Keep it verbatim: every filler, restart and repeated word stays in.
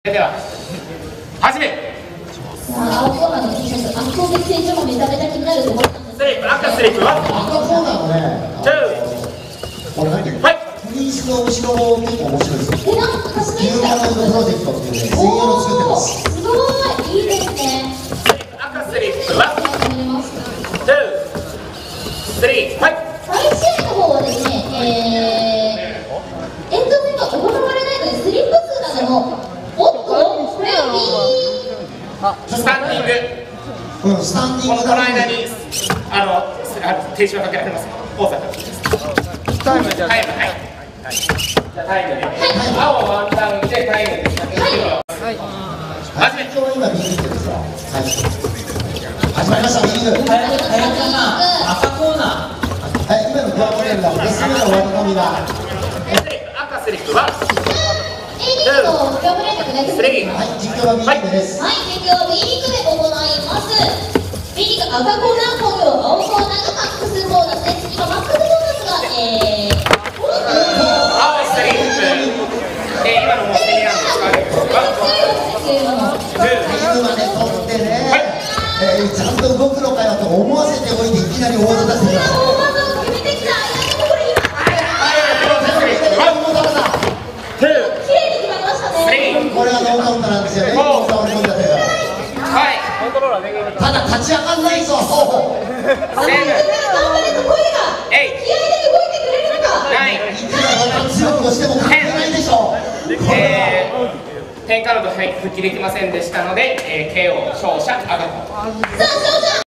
それでは始め。 青コーナーの T シャツ、圧倒的成長もめちゃめちゃ気になると思ったんですスリープ、赤スリープは赤コーナーのね、 ツー、 これ何？ はい。 フリースの後ろ結構面白いですよ。 え、なんか私のヒューマノイドプロジェクトっていうね、専用の作ってます。 すごい、いいですね。 赤スリープはやります。 ツー、スリー、はい。 第一試合の方はですね、えー、延長戦が行われないので、スリップ数などの、おっと、これは B。 スタンディング。 うん、スタンディングこの間にあのあの停止はかけられます。ポーズタイムじゃタイム、はい。じゃあタイムで、青ワンタウンでタイムです。はい。始め。 今日は今ビールってですよ。はい。始まりましたビール。 はやかな赤コーナー。 はい、今のクワモデルがレス目の割り込みが。 赤スリップはエイリックのプログレートです。 スリー、 はい、実況はビールです。 はい、実況は B リーグで行います。B リーグ赤コーナー本業、青コーナーがマックスボーナスです。今マックスボーナスが、えー、 青スリープ。え今のもセミなんですかね。 ビールまで取ってね、えー、ちゃんと動くのかよと思わせておいていきなり大技出してきました。これがノーカウントなんですよね。ただ立ち上がんないぞ。強く押しても関係ないでしょう。 えー、テンカウント復帰できませんでしたので、えー、ケーオー 勝者赤子。